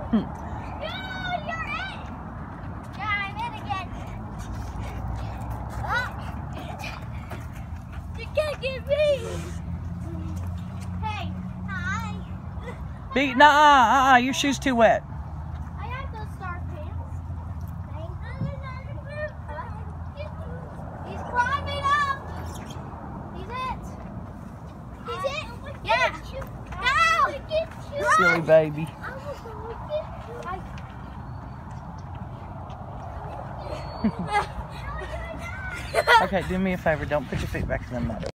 Nuh-uh, your shoe's too wet. I have those star pants. He's climbing up. He's it. Yeah. No. Silly baby. Okay, do me a favor. Don't put your feet back in the mud.